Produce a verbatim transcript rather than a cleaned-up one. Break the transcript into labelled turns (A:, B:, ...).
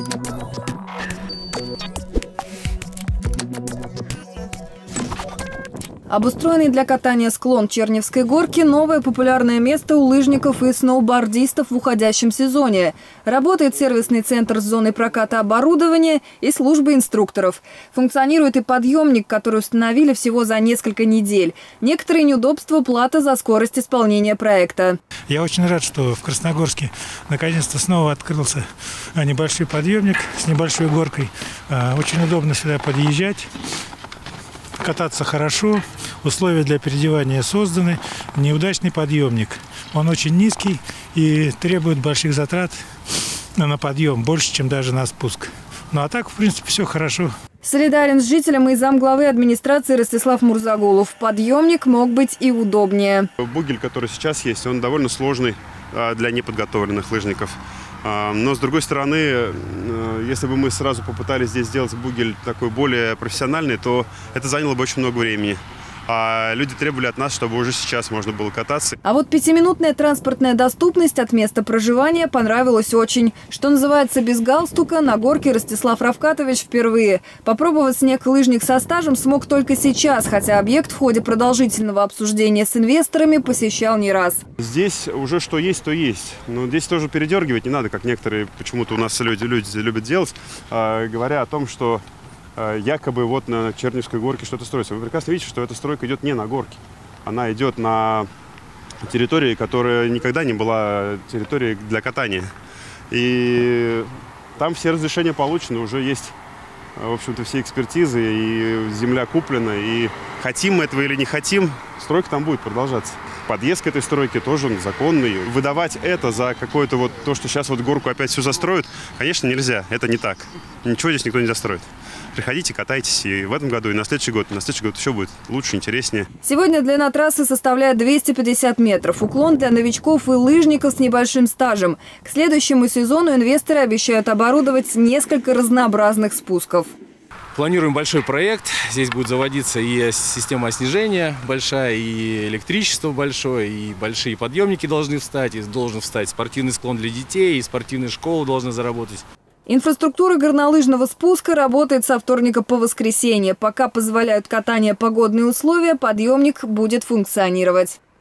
A: Обустроенный для катания склон Черневской горки – новое популярное место у лыжников и сноубордистов в уходящем сезоне. Работает сервисный центр с зоной проката оборудования и службой инструкторов. Функционирует и подъемник, который установили всего за несколько недель. Некоторые неудобства – плата за скорость исполнения проекта.
B: Я очень рад, что в Красногорске наконец-то снова открылся небольшой подъемник с небольшой горкой. Очень удобно сюда подъезжать. Кататься хорошо, условия для переодевания созданы. Неудачный подъемник. Он очень низкий и требует больших затрат на подъем, больше, чем даже на спуск. Ну а так, в принципе, все хорошо.
A: Солидарен с жителем и замглавы администрации Ростислав Мурзагулов. Подъемник мог быть и удобнее.
C: Бугель, который сейчас есть, он довольно сложный для неподготовленных лыжников. Но, с другой стороны, если бы мы сразу попытались здесь сделать бугель такой более профессиональный, то это заняло бы очень много времени. А люди требовали от нас, чтобы уже сейчас можно было кататься.
A: А вот пятиминутная транспортная доступность от места проживания понравилась очень. Что называется, без галстука на горке Ростислав Равкатович впервые. Попробовать снег лыжник со стажем смог только сейчас, хотя объект в ходе продолжительного обсуждения с инвесторами посещал не раз.
C: Здесь уже что есть, то есть. Но здесь тоже передергивать не надо, как некоторые почему-то у нас люди, люди любят делать, э, говоря о том, что якобы вот на Черневской горке что-то строится. Вы прекрасно видите, что эта стройка идет не на горке. Она идет на территории, которая никогда не была территорией для катания. И там все разрешения получены, уже есть, в общем-то, все экспертизы, и земля куплена. И хотим мы этого или не хотим, стройка там будет продолжаться. Подъезд к этой стройке тоже он законный. Выдавать это за какое-то вот то, что сейчас вот горку опять все застроят, конечно, нельзя. Это не так. Ничего здесь никто не застроит. Приходите, катайтесь и в этом году, и на следующий год. На следующий год еще будет лучше, интереснее.
A: Сегодня длина трассы составляет двести пятьдесят метров. Уклон для новичков и лыжников с небольшим стажем. К следующему сезону инвесторы обещают оборудовать несколько разнообразных спусков.
D: Планируем большой проект. Здесь будет заводиться и система снижения большая, и электричество большое, и большие подъемники должны встать, и должен встать спортивный склон для детей, и спортивные школы должны заработать.
A: Инфраструктура горнолыжного спуска работает со вторника по воскресенье. Пока позволяют катание погодные условия, подъемник будет функционировать.